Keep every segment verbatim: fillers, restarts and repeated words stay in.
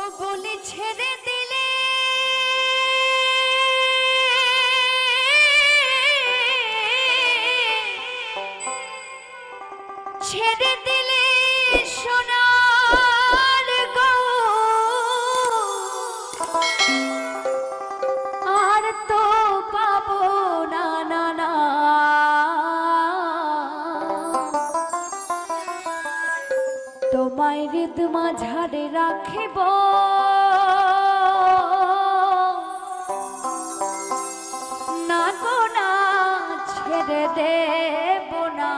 বলে ছেড়ে দিলে ছেড়ে দিলে সোনার গো আর তো পাবো না না না তোমায় হৃদ মাঝারে রাখিব না গো না ছেড়ে দেব না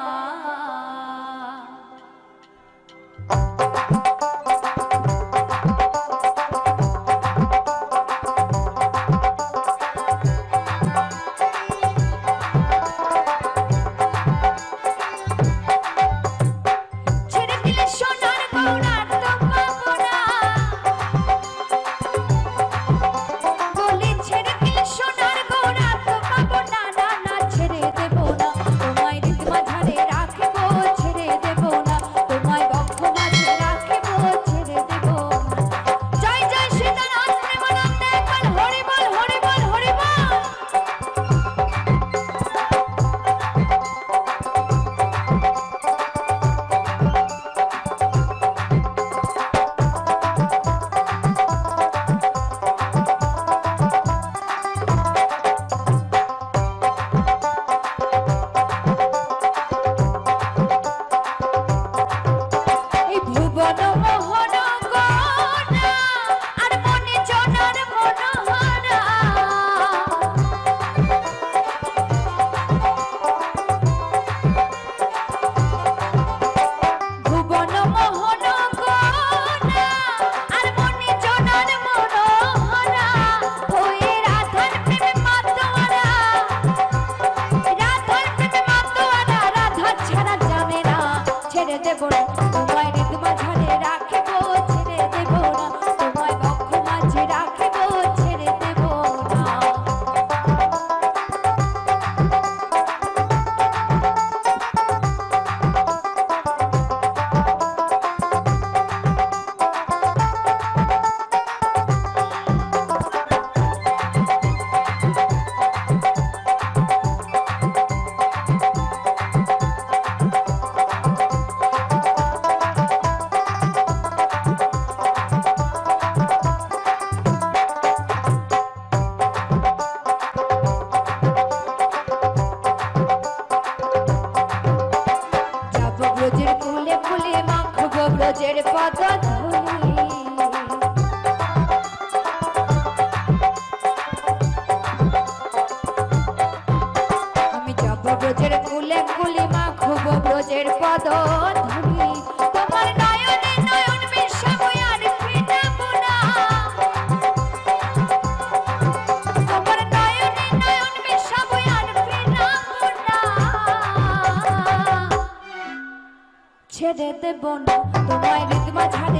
ব্রজের ফুলে ফুলে মাখব ব্রজের পদধূলি আমি যাব ব্রজের ফুলে ফুলে মাখব ব্রজের পদধূলি তোমার নয়নে নয়ন মিশাবো আর ফিরাবো না তোমার নয়নে নয়ন মিশাবো আর ফিরাবো না ছেড়ে দেব না তোমায় হৃদ মাঝারে